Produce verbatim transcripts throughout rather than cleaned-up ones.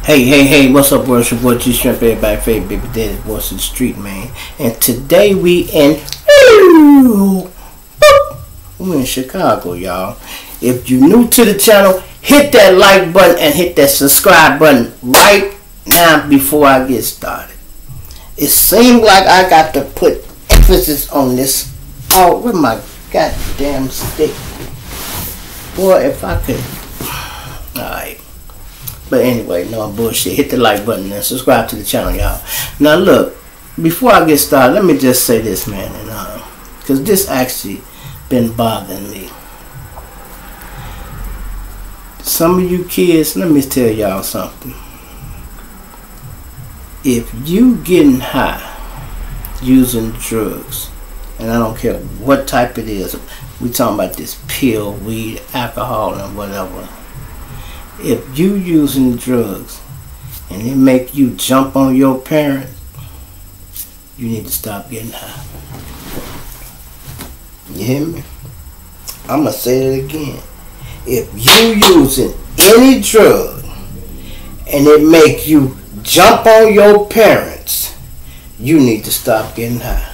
Hey, hey, hey, what's up, world? It's your boy G Shrimp, everybody favorite baby daddy, voice of the street, man. And today we in, we in Chicago, y'all. If you're new to the channel, hit that like button and hit that subscribe button right now before I get started. It seems like I got to put emphasis on this. Oh, with my goddamn stick. Boy, if I could. Alright. But anyway, no bullshit. Hit the like button and subscribe to the channel, y'all. Now look, before I get started, let me just say this, man, and uh, cause this actually been bothering me. Some of you kids, let me tell y'all something. If you getting high using drugs, and I don't care what type it is, we talking about this pill, weed, alcohol, and whatever. If you using drugs and it make you jump on your parents, you need to stop getting high. You hear me? I'm going to say it again. If you using any drug and it make you jump on your parents, you need to stop getting high.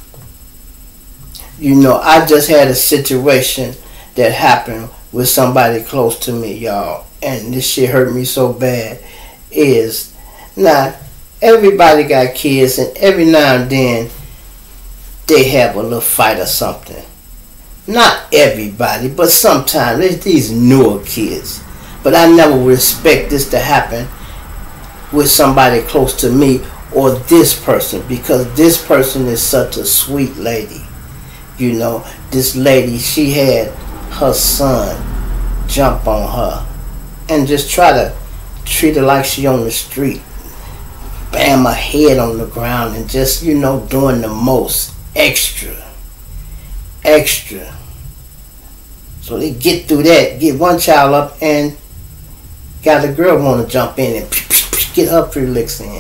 You know, I just had a situation that happened with somebody close to me, y'all. And this shit hurt me so bad. Is now everybody got kids, and every now and then they have a little fight or something. Not everybody, but sometimes there's these newer kids. But I never would expect this to happen with somebody close to me or this person, because this person is such a sweet lady. You know, this lady, she had her son jump on her and just try to treat her like she on the street. Bam her head on the ground and just, you know, doing the most extra. Extra. So they get through that, get one child up, and got a girl want to jump in and get her three licks in.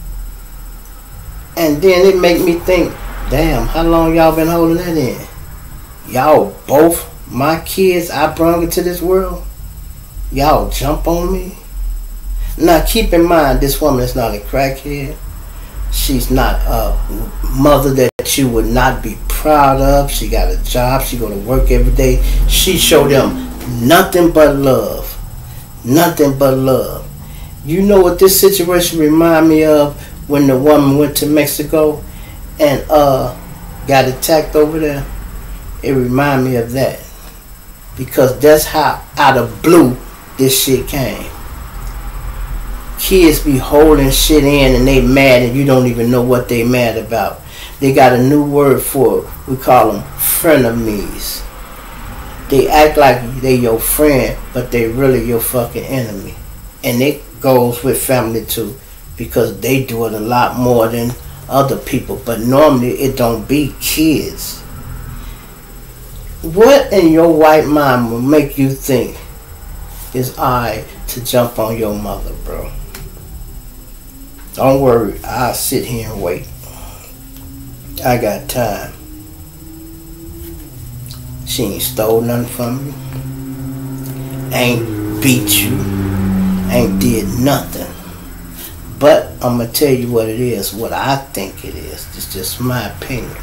And then it make me think, damn, how long y'all been holding that in? Y'all both my kids I brought into this world? Y'all jump on me? Now keep in mind, this woman is not a crackhead. She's not a mother that you would not be proud of. She got a job. She go to work every day. She showed them nothing but love. Nothing but love. You know what this situation remind me of? When the woman went to Mexico and uh got attacked over there. It remind me of that. Because that's how out of blue this shit came. Kids be holding shit in and they mad and you don't even know what they mad about. They got a new word for it. We call them frenemies. They act like they your friend, but they really your fucking enemy. And it goes with family too, because they do it a lot more than other people. But normally it don't be kids. What in your white mind will make you think it's alright to jump on your mother, bro? Don't worry, I'll sit here and wait. I got time. She ain't stole nothing from me. Ain't beat you. Ain't did nothing. But I'm going to tell you what it is, what I think it is. It's just my opinion.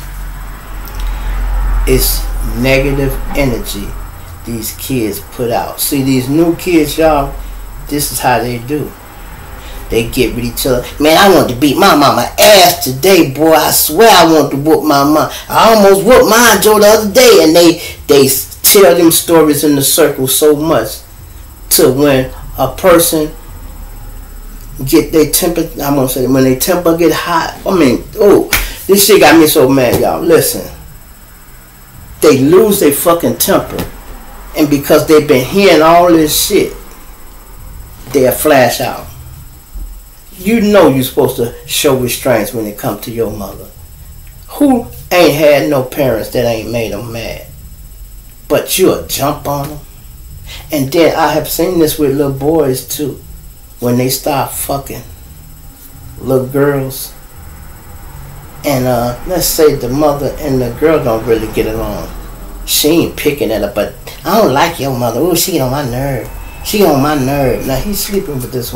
It's negative energy these kids put out. See, these new kids, y'all, this is how they do. They get with each other. Man, I want to beat my mama ass today, boy. I swear I want to whoop my mom. I almost whooped mine, Joe, the other day. And they, they tell them stories in the circle so much to when a person get their temper, I'm going to say, when their temper get hot. I mean, oh, this shit got me so mad, y'all. Listen. They lose their fucking temper. And because they've been hearing all this shit, they'll flash out. You know you're supposed to show restraints when it comes to your mother. Who ain't had no parents that ain't made them mad? But you'll jump on them. And then I have seen this with little boys too. When they start fucking little girls. And uh, let's say the mother and the girl don't really get along. She ain't picking at her, but I don't like your mother. Oh, she get on my nerve. She on my nerve. Now he's sleeping with this woman.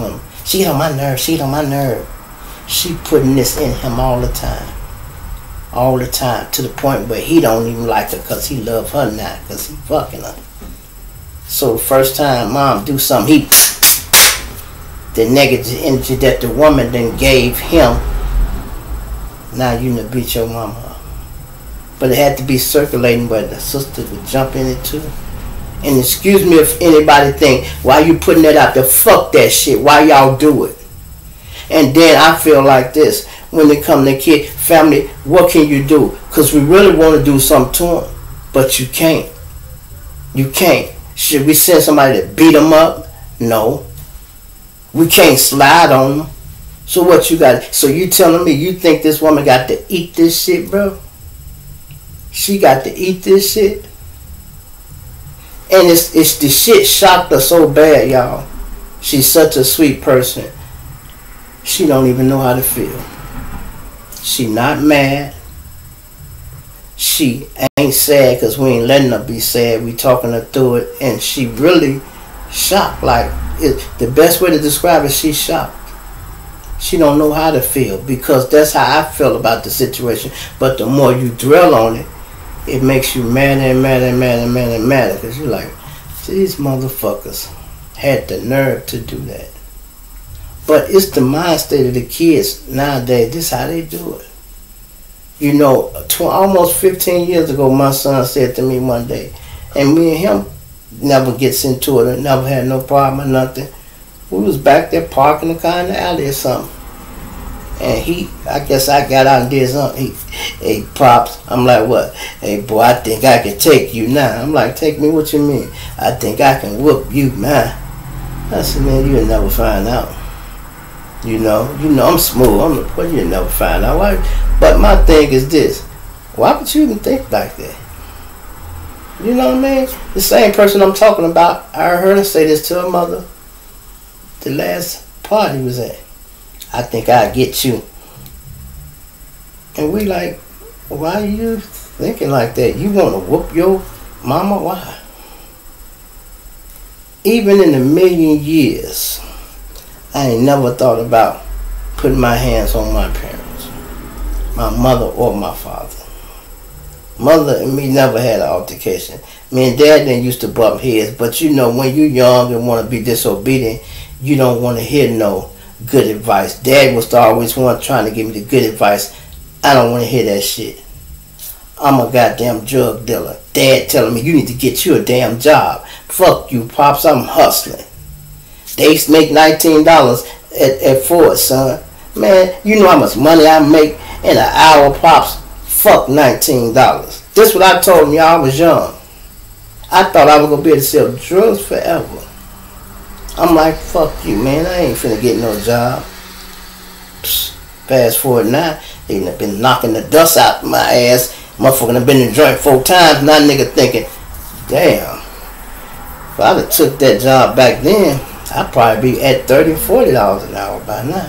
She get on my nerve. She get on my nerve. She putting this in him all the time. All the time. To the point where he don't even like her because he love her now. Because he fucking her. So the first time mom do something, he... The negative energy that the woman then gave him. Now you done beat your mama up. But it had to be circulating where the sister would jump in it too. And excuse me if anybody think, why you putting that out there? Fuck that shit. Why y'all do it? And then I feel like this. When it come to kid, family, what can you do? Because we really want to do something to them. But you can't. You can't. Should we send somebody to beat them up? No. We can't slide on them. So what you got? So you telling me you think this woman got to eat this shit, bro? She got to eat this shit? And it's, it's the shit shocked her so bad, y'all. She's such a sweet person. She don't even know how to feel. She not mad. She ain't sad because we ain't letting her be sad. We talking her through it. And she really shocked. Like, it, the best way to describe it, she's shocked. She don't know how to feel because that's how I feel about the situation. But the more you dwell on it, it makes you madder and madder and madder and madder and madder because you're like, these motherfuckers had the nerve to do that. But it's the mind state of the kids nowadays. This is how they do it. You know, tw almost fifteen years ago, my son said to me one day, and me and him never gets into it, never had no problem or nothing. We was back there parking the car in the alley or something. And he, I guess I got out and did something. He, hey, Pops, I'm like, what? Hey, boy, I think I can take you now. I'm like, take me? What you mean? I think I can whoop you now. I said, man, you'll never find out. You know, you know I'm smooth. I'm the, well, you'll never find out. Why? But my thing is this. Why would you even think like that? You know what I mean? The same person I'm talking about, I heard her say this to her mother the last party was at. I think I'll get you. And we like, why are you thinking like that? You want to whoop your mama? Why? Even in a million years, I ain't never thought about putting my hands on my parents, my mother or my father. Mother and me never had an altercation. Me and Dad didn't used to bump heads, but you know, when you're young and want to be disobedient, you don't want to hear no good advice. Dad was always one trying to give me the good advice. I don't want to hear that shit. I'm a goddamn drug dealer. Dad telling me you need to get you a damn job. Fuck you, Pops, I'm hustling. They make nineteen dollars at, at Ford, son. Man, you know how much money I make in an hour, Pops. Fuck nineteen dollars. This what I told them, y'all. I was young. I thought I was going to be able to sell drugs forever. I'm like, fuck you, man. I ain't finna get no job. Psst. Fast forward now, they done been knocking the dust out my ass. Motherfucker done been in the joint four times. Now nigga thinking, damn, if I'd have took that job back then, I'd probably be at thirty, forty dollars an hour by now.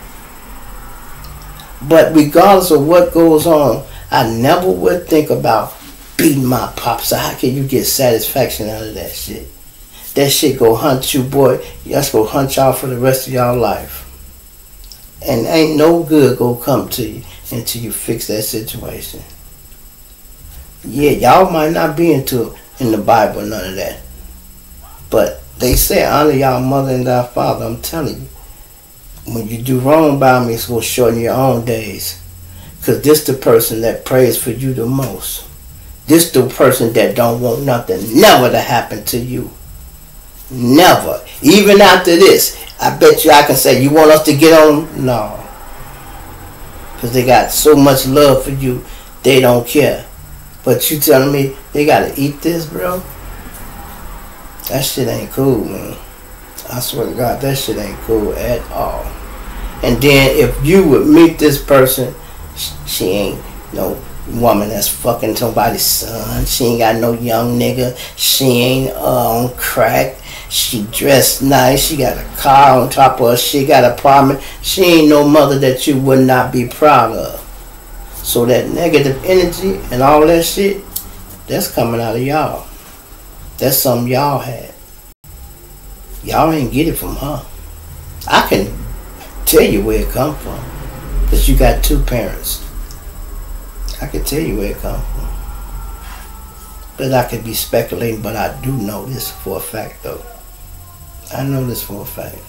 But regardless of what goes on, I never would think about beating my pops. So how can you get satisfaction out of that shit? That shit go hunt you, boy. That's go hunt y'all for the rest of y'all life. And ain't no good gonna come to you until you fix that situation. Yeah, y'all might not be into in the Bible, none of that. But they say honor y'all mother and thy father. I'm telling you. When you do wrong by me, it's going to shorten your own days. Because this the person that prays for you the most. This the person that don't want nothing never to happen to you. Never. Even after this, I bet you I can say, you want us to get on? No. Because they got so much love for you, they don't care. But you telling me they got to eat this, bro? That shit ain't cool, man. I swear to God, that shit ain't cool at all. And then if you would meet this person, she ain't no woman that's fucking somebody's son. She ain't got no young nigga. She ain't uh, on crack. She dressed nice. She got a car on top of her. She got an apartment. She ain't no mother that you would not be proud of. So that negative energy and all that shit, that's coming out of y'all. That's something y'all had. Y'all ain't get it from her. I can tell you where it come from. Because you got two parents. I can tell you where it come from. But I could be speculating, but I do know this for a fact, though. I know this for a fact.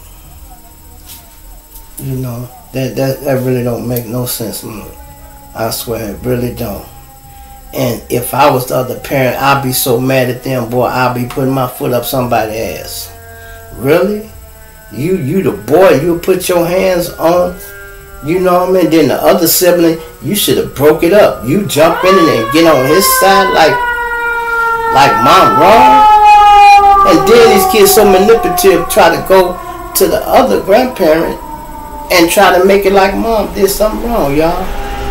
You know, that, that, that really don't make no sense, man. I swear, it really don't. And if I was the other parent, I'd be so mad at them, boy, I'd be putting my foot up somebody's ass. Really? You you the boy, you put your hands on, you know what I mean? Then the other sibling, you should have broke it up. You jump in and get on his side like, like mom wrong? And then these kids so manipulative, try to go to the other grandparent and try to make it like mom did something wrong, y'all.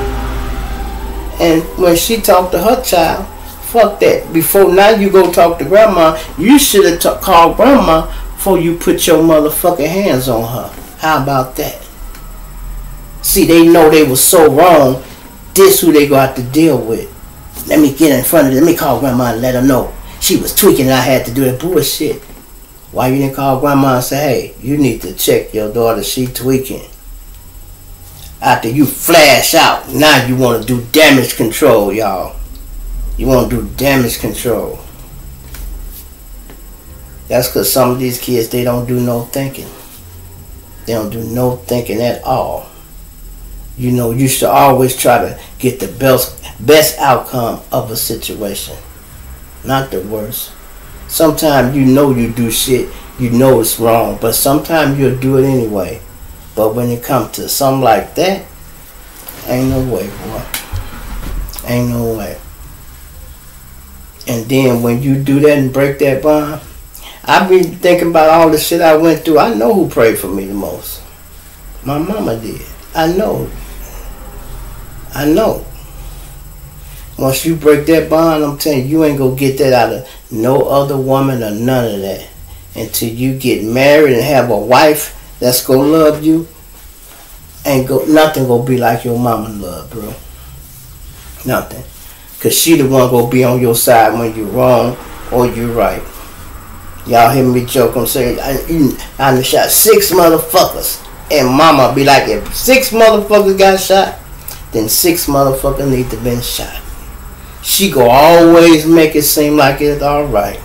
And when she talked to her child, fuck that. Before now you go talk to grandma, you should have t- called grandma before you put your motherfucking hands on her. How about that? See, they know they was so wrong. This who they got to deal with. Let me get in front of her. Let me call grandma and let her know. She was tweaking and I had to do that bullshit. Why you didn't call grandma and say, hey, you need to check your daughter, she tweaking. After you flash out, now you want to do damage control, y'all. You want to do damage control. That's because some of these kids, they don't do no thinking. They don't do no thinking at all. You know, you should always try to get the best, best outcome of a situation. Not the worst. Sometimes you know you do shit, you know it's wrong, but sometimes you'll do it anyway. But when it comes to something like that, ain't no way, boy. Ain't no way. And then when you do that and break that bond, I be thinking about all the shit I went through. I know who prayed for me the most. My mama did. I know. I know. Once you break that bond, I'm telling you, you ain't gonna get that out of no other woman or none of that. Until you get married and have a wife that's gonna love you, ain't go nothing gonna be like your mama love, bro. Nothing. Cause she the one gonna be on your side when you're wrong or you're right. Y'all hear me joke? I'm saying I, I done shot six motherfuckers, and mama be like, if six motherfuckers got shot, then six motherfuckers need to been shot. She go always make it seem like it's all right.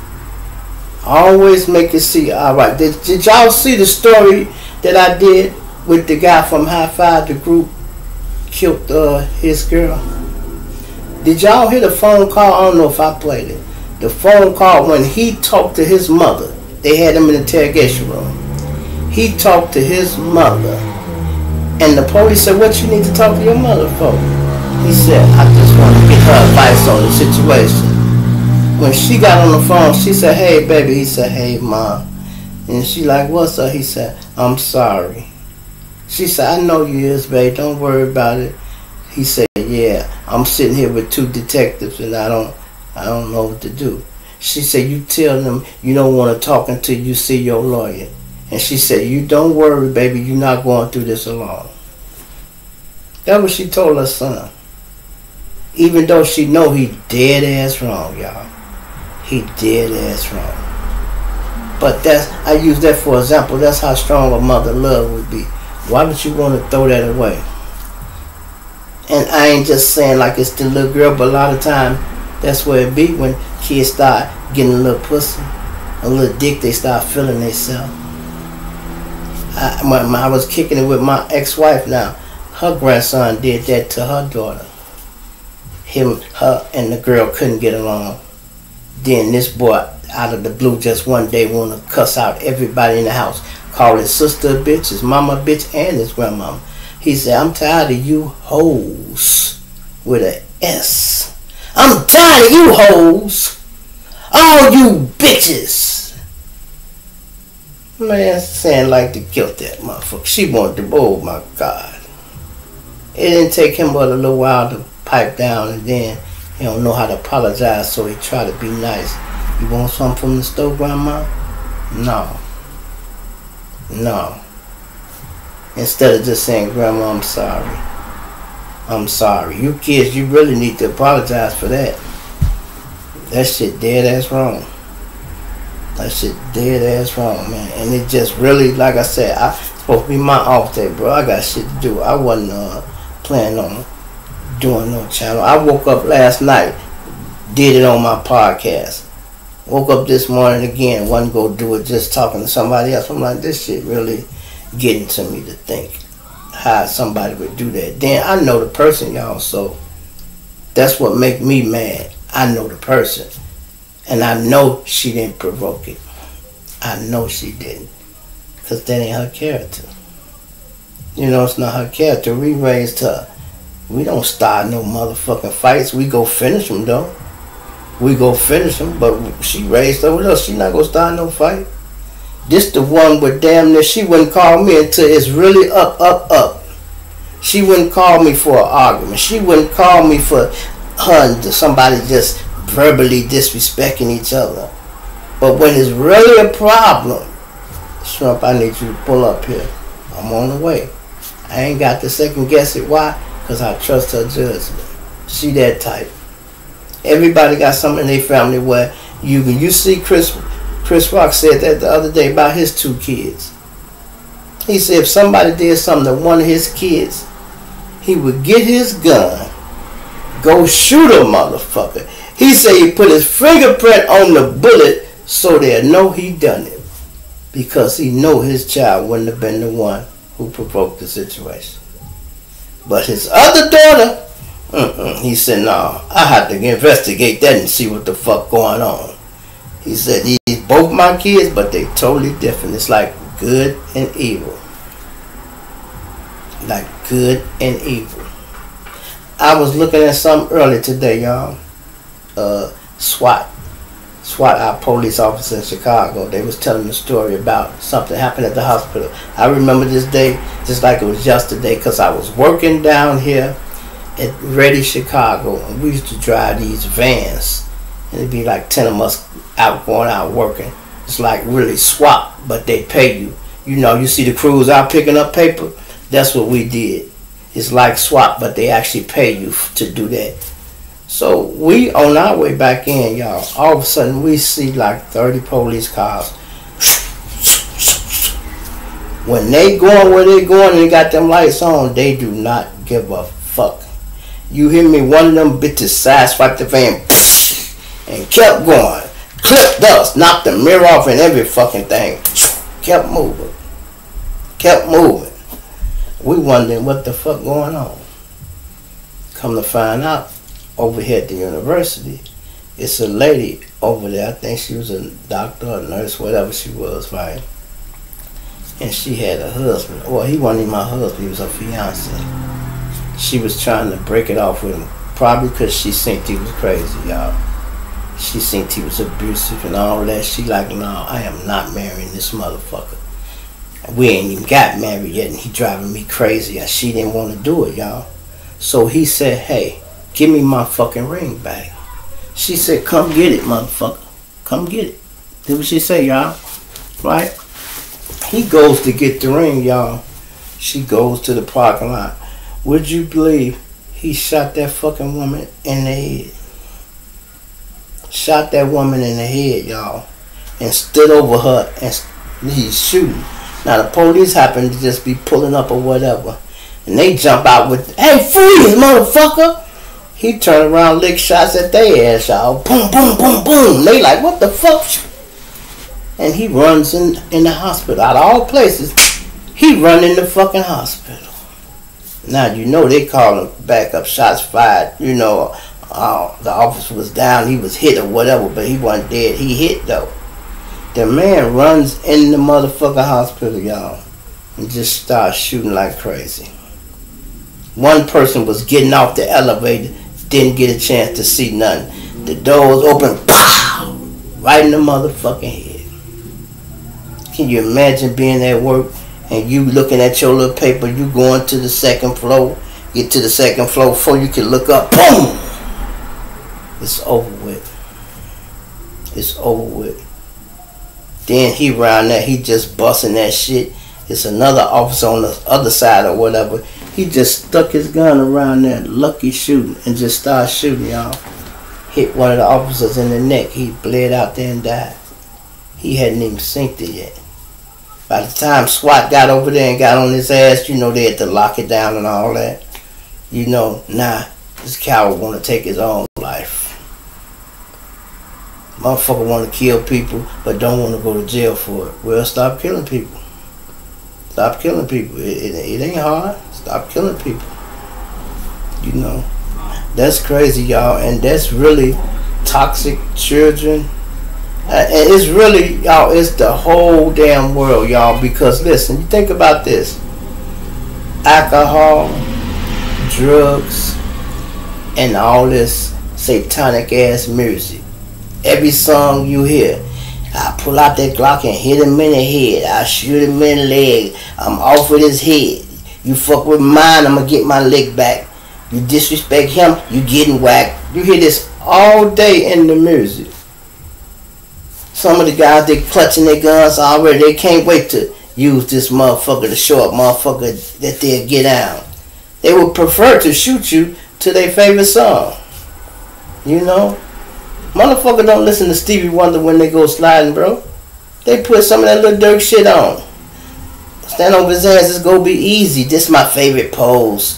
Always make it see all right. Did, did y'all see the story that I did with the guy from High Five, the group killed uh, his girl? Did y'all hear the phone call? I don't know if I played it. The phone call when he talked to his mother. They had him in the interrogation room. He talked to his mother. And the police said, what you need to talk to your mother for? He said, I just want to get her advice on the situation. When she got on the phone, she said, hey, baby. He said, hey, mom. And she like, what's up? He said, I'm sorry. She said, I know you is, babe. Don't worry about it. He said, yeah, I'm sitting here with two detectives and I don't I don't know what to do. She said, you tell them you don't want to talk until you see your lawyer. And she said, you don't worry, baby. You're not going through this alone. That's what she told her son. Even though she know he dead ass wrong, y'all. He dead ass wrong. But that's, I use that for example. That's how strong a mother love would be. Why would you want to throw that away? And I ain't just saying like it's the little girl, but a lot of time that's where it be when kids start getting a little pussy, a little dick, they start feeling themselves. I, when I was kicking it with my ex-wife now, her grandson did that to her daughter. Him, her, and the girl couldn't get along. Then this boy, out of the blue, just one day want to cuss out everybody in the house, call his sister a bitch, his mama a bitch, and his grandmama. He said, I'm tired of you hoes with an S. I'm tired of you hoes. All you bitches. Man, saying like to kill that motherfucker. She wanted to, oh my God. It didn't take him but a little while to pipe down, and then he don't know how to apologize, so he try to be nice. You want something from the store, grandma? No. No. Instead of just saying, grandma, I'm sorry. I'm sorry. You kids, you really need to apologize for that. That shit dead ass wrong. That shit dead ass wrong, man. And it just really, like I said, I supposed to be my off day, bro. I got shit to do. I wasn't uh, planning on doing no channel. I woke up last night, did it on my podcast. Woke up this morning again, wasn't go do it, just talking to somebody else. I'm like, this shit really getting to me to think how somebody would do that. Then I know the person, y'all, so that's what make me mad. I know the person. And I know she didn't provoke it. I know she didn't. Because that ain't her character. You know, it's not her character. We raised her. We don't start no motherfucking fights. We go finish them, though. We go finish them, but she raised her with us. She not gonna start no fight. This the one with damn near she wouldn't call me until it's really up, up, up. She wouldn't call me for an argument. She wouldn't call me for her and somebody just verbally disrespecting each other. But when it's really a problem, Shrimp, I need you to pull up here. I'm on the way. I ain't got to second guess it. Why? Because I trust her judgment. She that type. Everybody got something in their family where you you see Chris Chris Rock said that the other day about his two kids. He said if somebody did something to one of his kids, he would get his gun, go shoot a motherfucker. He said he put his fingerprint on the bullet so they'll know he done it. Because he know his child wouldn't have been the one who provoked the situation. But his other daughter, Mm-mm. he said, no, I have to investigate that and see what the fuck going on. He said, these both my kids, but they totally different. It's like good and evil. Like good and evil. I was looking at something earlier today, y'all. Uh, SWAT. SWAT, our police officer in Chicago. They was telling the story about something happened at the hospital. I remember this day just like it was yesterday because I was working down here at Ready, Chicago, and we used to drive these vans, and it'd be like ten of us out going out working. It's like really SWAT, but they pay you. You know, you see the crews out picking up paper. That's what we did. It's like SWAT, but they actually pay you to do that. So we on our way back in, y'all. All of a sudden we see like thirty police cars. When they going where they going and they got them lights on, they do not give a fuck. You hear me? One of them bitches sideswiped the van and kept going. Clipped us, knocked the mirror off and every fucking thing. Kept moving. Kept moving. We wondering what the fuck going on. Come to find out, over here at the university, it's a lady over there. I think she was a doctor or a nurse, whatever she was, right? And she had a husband. Well, he wasn't even my husband. He was her fiance. She was trying to break it off with him, probably because she think he was crazy, y'all. She think he was abusive and all that. She like, no, I am not marrying this motherfucker. We ain't even got married yet, and he driving me crazy. And she didn't want to do it, y'all. So he said, hey, give me my fucking ring back. She said, come get it, motherfucker. Come get it. Did what she say, y'all? Right? He goes to get the ring, y'all. She goes to the parking lot. Would you believe he shot that fucking woman in the head? Shot that woman in the head, y'all. And stood over her and he's shooting. Now the police happen to just be pulling up or whatever. And they jump out with, hey, freeze, motherfucker! He turned around, lick shots at their ass, y'all. Boom, boom, boom, boom. They like, what the fuck? And he runs in, in the hospital. Out of all places, he run in the fucking hospital. Now, you know they call him backup shots fired. You know, uh, the officer was down. He was hit or whatever, but he wasn't dead. He hit, though. The man runs in the motherfucking hospital, y'all, and just starts shooting like crazy. One person was getting off the elevator, didn't get a chance to see nothing. The doors open, pow, right in the motherfucking head. Can you imagine being at work and you looking at your little paper, you going to the second floor, get to the second floor before you can look up, boom! It's over with. It's over with. Then he around there, he just busting that shit. It's another officer on the other side or whatever. He just stuck his gun around there, lucky shooting, and just started shooting, y'all. Hit one of the officers in the neck. He bled out there and died. he hadn't even synced it yet. By the time SWAT got over there and got on his ass, you know, they had to lock it down and all that. You know, nah, this coward want to take his own life. Motherfucker want to kill people, but don't want to go to jail for it. Well, stop killing people. Stop killing people. It, it, it ain't hard. Stop killing people. You know, that's crazy, y'all, and that's really toxic children. Uh, and it's really, y'all, it's the whole damn world, y'all, because listen, you think about this. Alcohol, drugs, and all this satanic ass music. Every song you hear, I pull out that Glock and hit him in the head. I shoot him in the leg. I'm off with his head. You fuck with mine, I'm gonna get my leg back. You disrespect him, you getting whacked. You hear this all day in the music. Some of the guys, they clutching their guns already. They can't wait to use this motherfucker to show up motherfucker that they'll get down. They would prefer to shoot you to their favorite song. You know? Motherfucker don't listen to Stevie Wonder when they go sliding, bro. They put some of that little Dirk shit on. Stand over his ass, it's gonna be easy. This my favorite pose.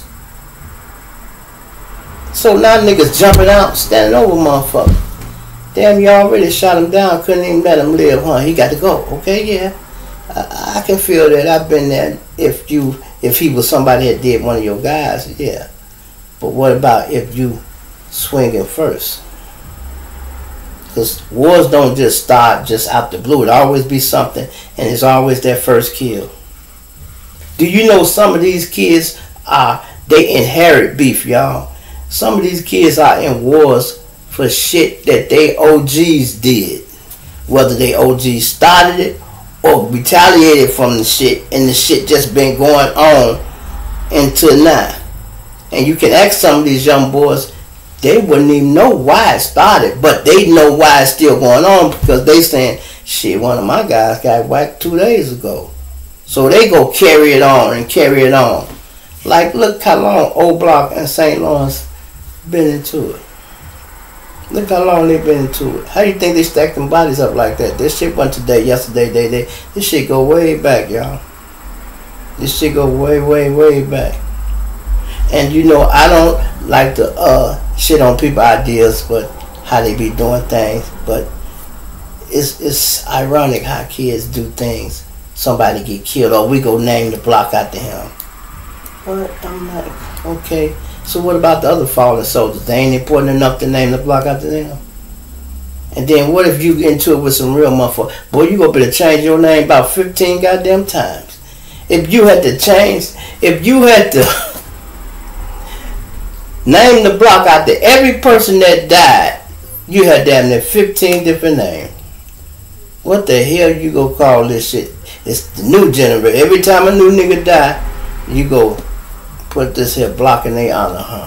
So now niggas jumping out, standing over motherfucker. Damn, you already shot him down, couldn't even let him live, huh? He got to go. Okay, yeah. I, I can feel that. I've been there. If you, if he was somebody that did one of your guys, yeah. But what about if you swinging first? Because wars don't just start just out the blue. It always be something, and it's always their first kill. Do you know some of these kids are, they inherit beef, y'all. Some of these kids are in wars for shit that they O Gs did. Whether they O Gs started it or retaliated from the shit, and the shit just been going on until now. And you can ask some of these young boys, they wouldn't even know why it started, but they know why it's still going on because they saying, shit, one of my guys got whacked two days ago. So they go carry it on and carry it on. Like, look how long O Block and Saint Lawrence been into it. Look how long they've been into it. How do you think they stack them bodies up like that? This shit went today, yesterday, day, day. This shit go way back, y'all. This shit go way, way, way back. And you know, I don't like to uh, shit on people's ideas, but how they be doing things. But it's it's ironic how kids do things. Somebody get killed, or we go name the block after him. But I'm like, okay. So what about the other fallen soldiers? They ain't important enough to name the block after them. And then what if you get into it with some real motherfuckers? Boy, you gonna better change your name about fifteen goddamn times. If you had to change, if you had to name the block after every person that died, you had damn near fifteen different names. What the hell you gonna call this shit? It's the new generation. Every time a new nigga die, you go put this here block in their honor, huh?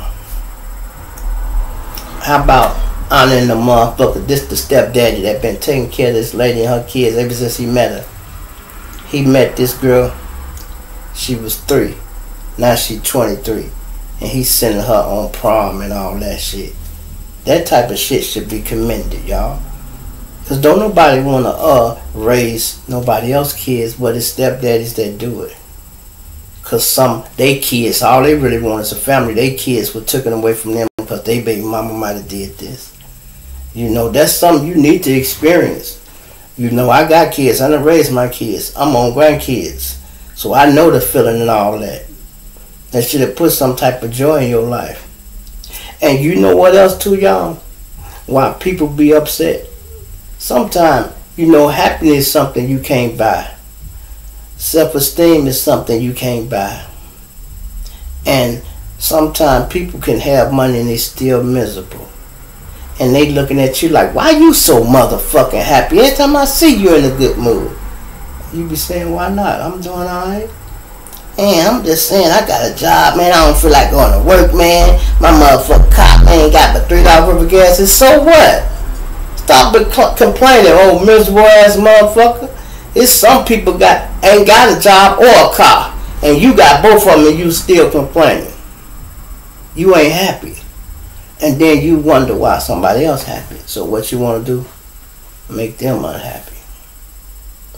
How about honoring the motherfucker? This the stepdaddy that been taking care of this lady and her kids ever since he met her. He met this girl, she was three. Now she twenty-three. And he's sending her on prom and all that shit. That type of shit should be commended, y'all. Because don't nobody want to uh raise nobody else's kids, but it's stepdaddies that do it. Because some, they kids, all they really want is a family. They kids were taken away from them because they baby mama might have did this. You know, that's something you need to experience. You know, I got kids. I done raised my kids. I'm on grandkids. So I know the feeling and all that. That should have put some type of joy in your life. And you know what else too, y'all? Why people be upset? Sometimes, you know, happiness is something you can't buy. Self-esteem is something you can't buy. And sometimes people can have money and they still miserable. And they looking at you like, why you so motherfucking happy? Every time I see you in a good mood. You be saying, why not? I'm doing alright. And I'm just saying, I got a job, man. I don't feel like going to work, man. My motherfucking cop ain't got but three dollars worth of gas. And so what? Stop complaining, old miserable ass motherfucker. It's some people got ain't got a job or a car, and you got both of them, and you still complaining. You ain't happy, and then you wonder why somebody else happy. So what you want to do? Make them unhappy.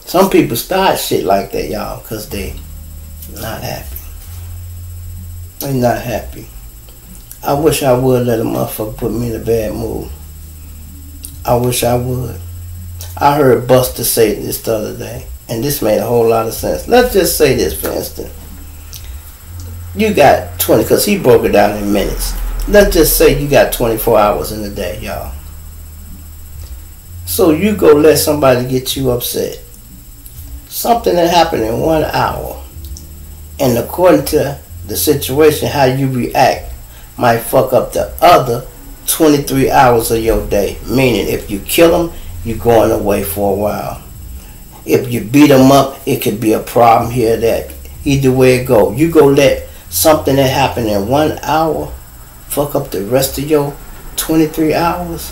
Some people start shit like that, y'all, because they not happy. They not happy. I wish I would let a motherfucker put me in a bad mood. I wish I would. I heard Buster say this the other day, and this made a whole lot of sense. Let's just say this, for instance. You got twenty, because he broke it down in minutes. Let's just say you got twenty-four hours in a day, y'all. So you go let somebody get you upset. Something that happened in one hour. And according to the situation, how you react might fuck up the other twenty-three hours of your day. Meaning, if you kill them, you're going away for a while. If you beat them up, it could be a problem here, that. Either way it go. You go let something that happened in one hour fuck up the rest of your twenty-three hours?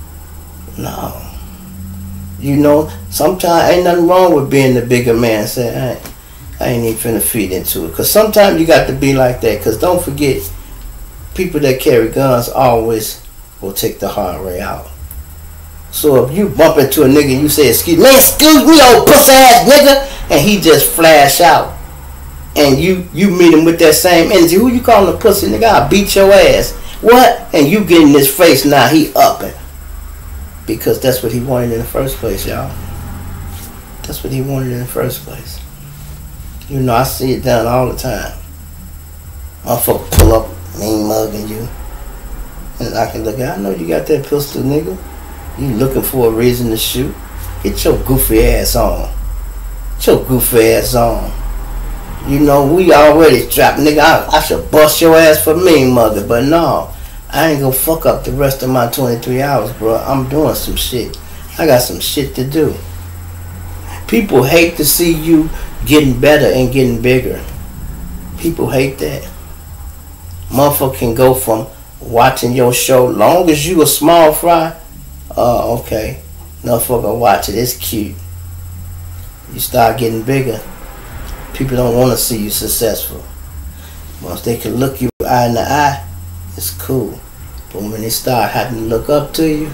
No. You know, sometimes ain't nothing wrong with being the bigger man. Say, I ain't, I ain't even finna feed into it. Because sometimes you got to be like that. Because don't forget, people that carry guns always will take the hard way out. So if you bump into a nigga and you say, excuse me, excuse me, old pussy ass nigga, and he just flash out, and you you meet him with that same energy, who you calling a pussy nigga? I'll beat your ass. What? And you get in his face, now he upping. Because that's what he wanted in the first place, y'all. That's what he wanted in the first place. You know, I see it done all the time. Motherfucker pull up, mean mugging you. And I can look at, I know you got that pistol, nigga. You looking for a reason to shoot. Get your goofy ass on. Get your goofy ass on. You know, we already strapped, nigga. I, I should bust your ass for mean mugger, but no. I ain't gonna fuck up the rest of my twenty-three hours, bro. I'm doing some shit. I got some shit to do. People hate to see you getting better and getting bigger. People hate that. Motherfucker can go from watching your show, long as you a small fry, oh, uh, okay. Motherfucker watch it, it's cute. You start getting bigger, people don't want to see you successful. Once they can look you eye in the eye, it's cool. But when they start having to look up to you,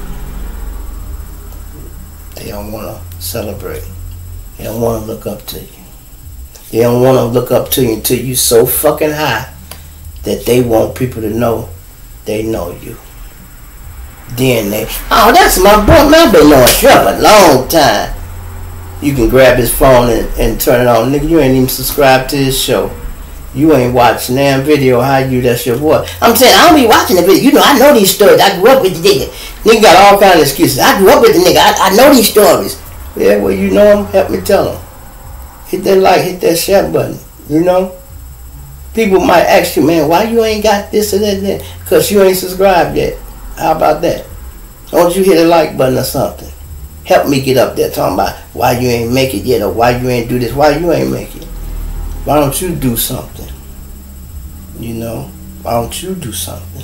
they don't want to celebrate. They don't want to look up to you. They don't want to look up to you until you so fucking high that they want people to know they know you. Then they, oh, that's my boy, man, I've been knowing Trump a long time. You can grab his phone and, and turn it on. Nigga, you ain't even subscribed to his show. You ain't watching damn video how you, that's your boy. I'm saying, I don't be watching the video. You know, I know these stories. I grew up with the nigga. Nigga got all kind of excuses. I grew up with the nigga. I, I know these stories. Yeah, well, you know him. Help me tell him. Hit that like, hit that share button. You know? People might ask you, man, why you ain't got this or that and that? Because you ain't subscribed yet. How about that? Don't you hit a like button or something? Help me get up there talking about why you ain't make it yet, or why you ain't do this, why you ain't make it. Why don't you do something? You know, why don't you do something?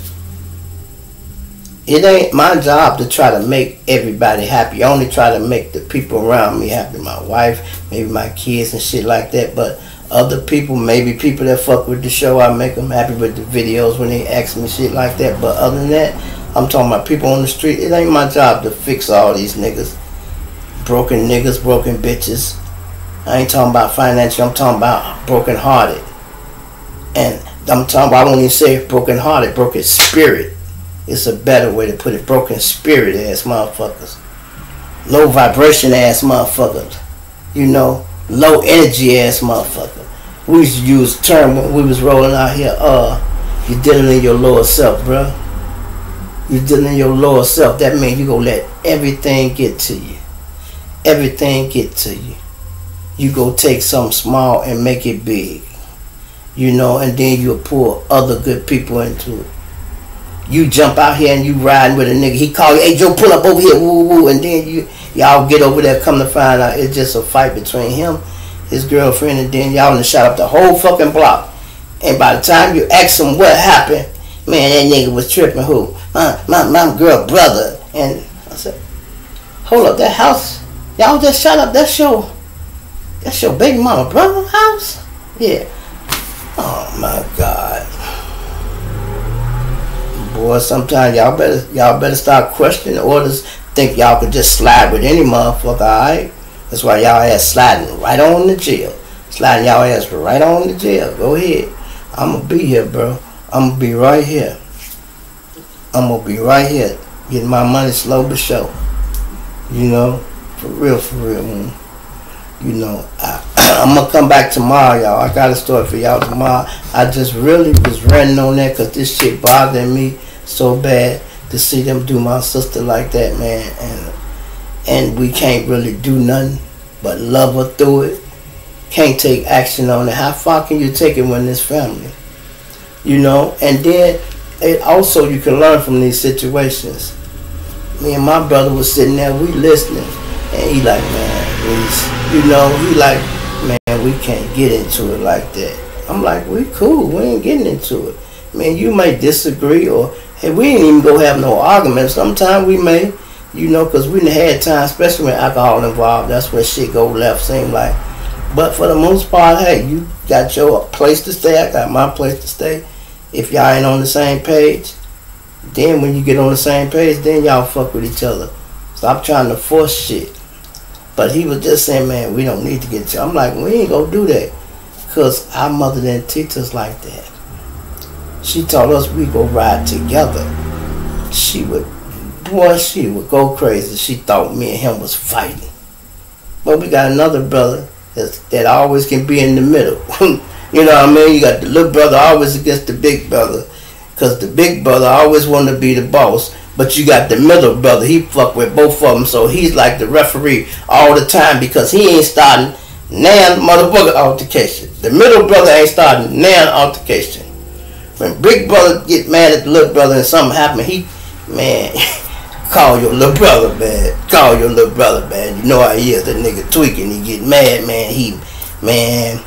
It ain't my job to try to make everybody happy. I only try to make the people around me happy. My wife, maybe my kids and shit like that. But other people, maybe people that fuck with the show, I make them happy with the videos when they ask me shit like that. But other than that, I'm talking about people on the street. It ain't my job to fix all these niggas. Broken niggas, broken bitches. I ain't talking about financial, I'm talking about broken hearted. And I'm talking about, I won't even say broken hearted, broken spirit. It's a better way to put it. Broken spirit ass motherfuckers. Low vibration ass motherfuckers. You know, low energy ass motherfucker. We used to use a term when we was rolling out here, uh, you're dealing in your lower self, bro. You're dealing in your lower self. That means you gonna let everything get to you. Everything get to you. You go take something small and make it big. You know, and then you'll pull other good people into it. You jump out here and you riding with a nigga. He call you, hey Joe, pull up over here, woo woo, and then you y'all get over there. Come to find out, it's just a fight between him, his girlfriend, and then y'all done shot up the whole fucking block. And by the time you ask him what happened, man, that nigga was tripping. Who? My my my girl brother. And I said, hold up, that house y'all just shot up. That's your that's your baby mama brother's house? Yeah. Oh my God. Boy, sometimes y'all better y'all better start questioning orders. Think y'all could just slide with any motherfucker, alright? That's why y'all ass sliding right on the jail. Sliding y'all ass right on the jail. Go ahead. I'm going to be here, bro. I'm going to be right here. I'm going to be right here. Getting my money slow but sure. You know? For real, for real, man. You know, I, I'm going to come back tomorrow, y'all. I got a story for y'all tomorrow. I just really was ranting on that because this shit bothering me so bad to see them do my sister like that, man. And and we can't really do nothing but love her through it. Can't take action on it. How far can you take it when it's family? You know? And then, it also, you can learn from these situations. Me and my brother was sitting there, we listening. And he like, man, please. You know, he like, man, we can't get into it like that. I'm like, we cool. We ain't getting into it. Man, you may disagree or, hey, we ain't even go have no arguments. Sometimes we may, you know, because we done had time, especially when alcohol involved. That's where shit go left, seem like. But for the most part, hey, you got your place to stay. I got my place to stay. If y'all ain't on the same page, then when you get on the same page, then y'all fuck with each other. Stop trying to force shit. But he was just saying, man, we don't need to get to. I'm like, we ain't gonna do that. Because our mother didn't teach us like that. She taught us we go ride together. She would, boy, she would go crazy. She thought me and him was fighting. But we got another brother that's, that always can be in the middle. You know what I mean? You got the little brother always against the big brother. Because the big brother always want to be the boss. But you got the middle brother. He fuck with both of them. So he's like the referee all the time. Because he ain't starting nan motherfucker altercation. The middle brother ain't starting nan altercation. When big brother get mad at the little brother and something happen, he, man, call your little brother, man. Call your little brother, man. You know how he is. That nigga tweaking. He get mad, man. He, man.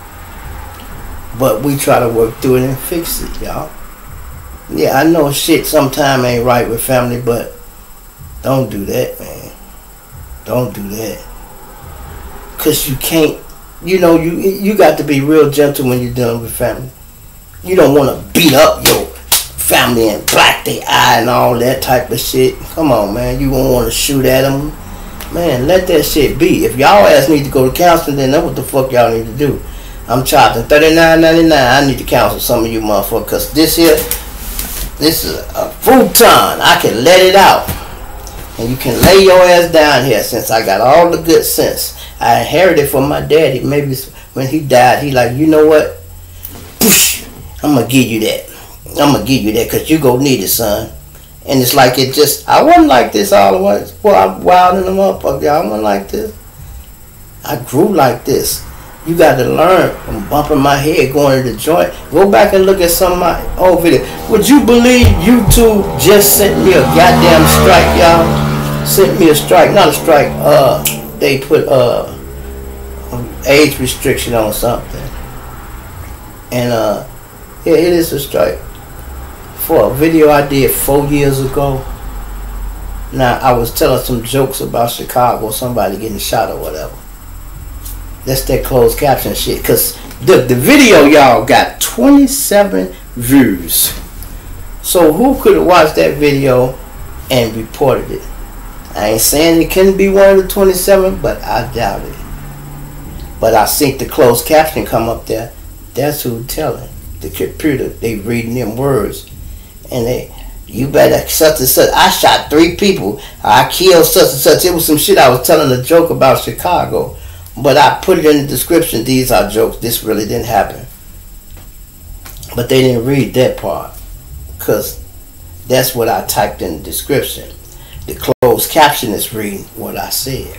But we try to work through it and fix it, y'all. Yeah, I know shit sometime ain't right with family, but don't do that, man. Don't do that. Because you can't, you know, you you got to be real gentle when you're dealing with family. You don't want to beat up your family and black their eye and all that type of shit. Come on, man. You won't want to shoot at them. Man, let that shit be. If y'all ass need to go to counseling, then that's what the fuck y'all need to do. I'm charging thirty-nine ninety-nine. I need to counsel some of you motherfuckers. Because this here, this is a futon. I can let it out. And you can lay your ass down here since I got all the good sense. I inherited from my daddy. Maybe when he died, he like, you know what? I'm going to give you that. I'm going to give you that because you going to need it, son. And it's like it just, I wasn't like this all the way. Boy, I'm wild in the motherfucker. I wasn't like this. I grew like this. You got to learn from bumping my head going to the joint. Go back and look at some of my old videos. Would you believe YouTube just sent me a goddamn strike, y'all? Sent me a strike. Not a strike. Uh, they put uh, age restriction on something. And uh, yeah, it is a strike. For a video I did four years ago. Now, I was telling some jokes about Chicago. Somebody getting shot or whatever. That's that closed caption shit. Because the, the video, y'all, got twenty-seven views. So who could have watched that video and reported it? I ain't saying it couldn't be one of the twenty-seven, but I doubt it. But I seen the closed caption come up there. That's who telling. The computer, they reading them words. And they, you better such and such. I shot three people. I killed such and such. It was some shit I was telling a joke about Chicago. But I put it in the description. These are jokes. This really didn't happen. But they didn't read that part. Because that's what I typed in the description. The closed caption is reading what I said.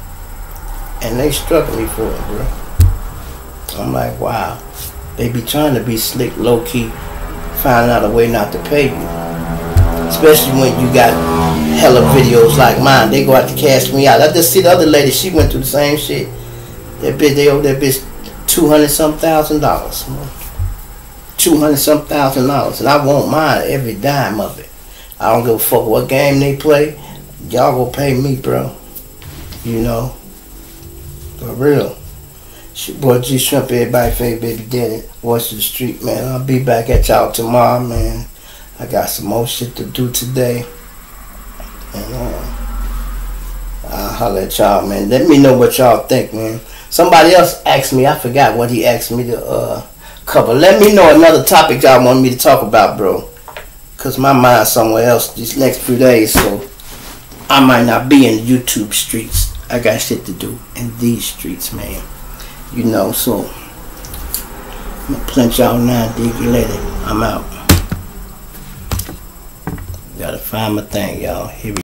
And they struck me for it, bro. I'm like, wow. They be trying to be slick, low-key, finding out a way not to pay you. Especially when you got hella videos like mine. They go out to cash me out. I just see the other lady, she went through the same shit. That bitch, they owe that bitch two hundred some thousand dollars. Two hundred some thousand dollars. And I want mine, every dime of it. I don't give a fuck what game they play. Y'all go pay me, bro. You know? For real. Boy, G Shrimp, everybody favorite baby daddy. Voice of the street, man. I'll be back at y'all tomorrow, man. I got some more shit to do today. And uh, I'll holler at y'all, man. Let me know what y'all think, man. Somebody else asked me, I forgot what he asked me to uh, cover. Let me know another topic y'all want me to talk about, bro. Because my mind's somewhere else these next few days, so I might not be in the YouTube streets. I got shit to do in these streets, man. You know, so I'm gonna plant y'all now, dig you later. I'm out. Gotta find my thing, y'all. Here we